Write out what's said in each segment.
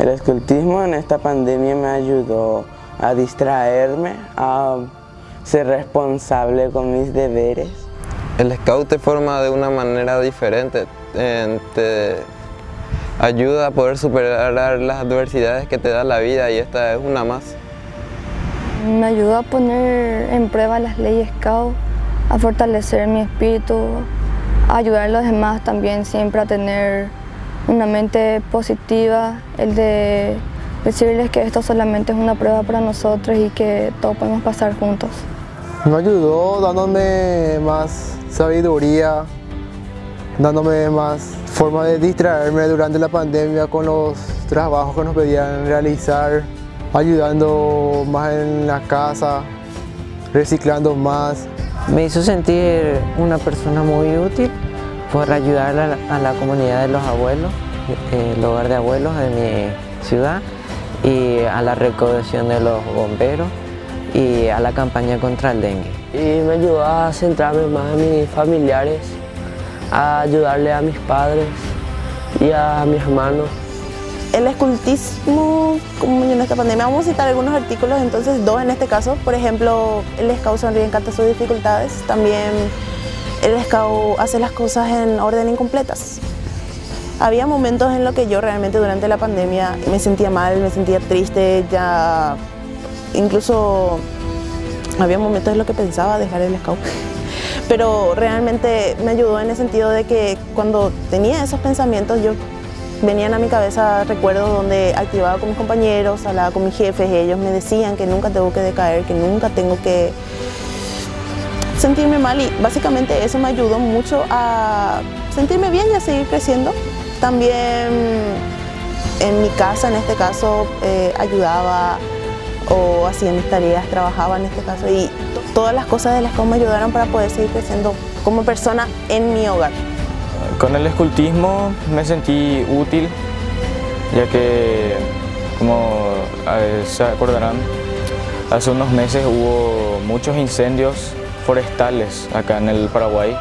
El escultismo en esta pandemia me ayudó a distraerme, a ser responsable con mis deberes. El scout te forma de una manera diferente, te ayuda a poder superar las adversidades que te da la vida y esta es una más. Me ayudó a poner en prueba las leyes scout, a fortalecer mi espíritu, a ayudar a los demás también siempre a tener una mente positiva, el de decirles que esto solamente es una prueba para nosotros y que todos podemos pasar juntos. Me ayudó dándome más sabiduría, dándome más forma de distraerme durante la pandemia con los trabajos que nos pedían realizar, ayudando más en la casa, reciclando más. Me hizo sentir una persona muy útil por ayudar a la comunidad de los abuelos, el hogar de abuelos de mi ciudad, y a la recaudación de los bomberos y a la campaña contra el dengue. Y me ayudó a centrarme más en mis familiares, a ayudarle a mis padres y a mis hermanos. El escultismo, como en esta pandemia, vamos a citar algunos artículos, entonces dos en este caso. Por ejemplo, el scout sonríe encanta sus dificultades. También el scout hace las cosas en orden incompletas. Había momentos en los que yo realmente durante la pandemia me sentía mal, me sentía triste, ya incluso había momentos en los que pensaba dejar el scout. Pero realmente me ayudó en el sentido de que cuando tenía esos pensamientos venían a mi cabeza recuerdos donde activaba con mis compañeros, hablaba con mis jefes, ellos me decían que nunca tengo que decaer, que nunca tengo que sentirme mal y básicamente eso me ayudó mucho a sentirme bien y a seguir creciendo. También en mi casa, en este caso, ayudaba o hacía mis tareas, trabajaba en este caso y todas las cosas de las que me ayudaron para poder seguir creciendo como persona en mi hogar. Con el escultismo me sentí útil, ya que, como se acordarán, hace unos meses hubo muchos incendios forestales acá en el Paraguay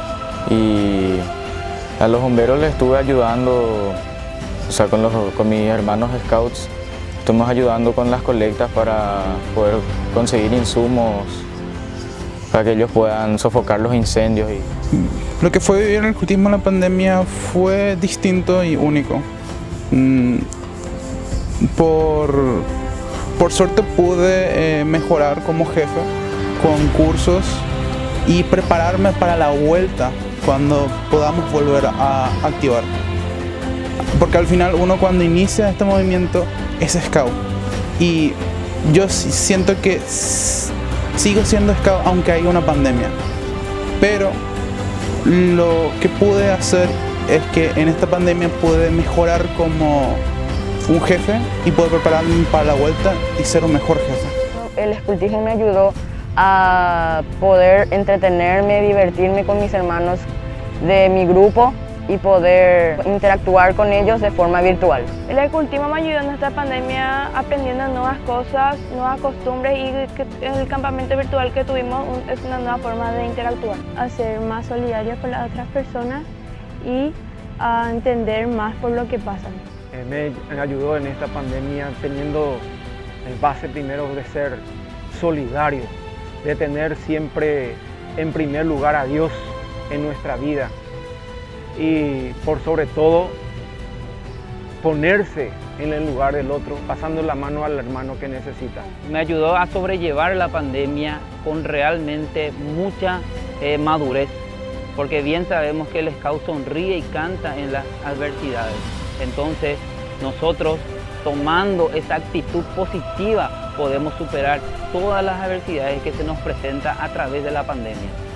y a los bomberos les estuve ayudando, o sea, con mis hermanos scouts, estuvimos ayudando con las colectas para poder conseguir insumos para que ellos puedan sofocar los incendios. Lo que fue vivir el escultismo en la pandemia fue distinto y único. Por suerte pude mejorar como jefe con cursos y prepararme para la vuelta cuando podamos volver a activar. Porque al final uno cuando inicia este movimiento es scout y yo siento que sigo siendo scout aunque haya una pandemia, pero lo que pude hacer es que en esta pandemia pude mejorar como un jefe y poder prepararme para la vuelta y ser un mejor jefe. El escultismo me ayudó a poder entretenerme, divertirme con mis hermanos de mi grupo y poder interactuar con ellos de forma virtual. El escultismo me ayudó en esta pandemia aprendiendo nuevas cosas, nuevas costumbres y el campamento virtual que tuvimos es una nueva forma de interactuar. A ser más solidarios con las otras personas y a entender más por lo que pasan. Me ayudó en esta pandemia teniendo en base primero de ser solidario, de tener siempre en primer lugar a Dios en nuestra vida y por sobre todo ponerse en el lugar del otro, pasando la mano al hermano que necesita. Me ayudó a sobrellevar la pandemia con realmente mucha madurez, porque bien sabemos que el scout sonríe y canta en las adversidades. Entonces nosotros, tomando esa actitud positiva, podemos superar todas las adversidades que se nos presentan a través de la pandemia.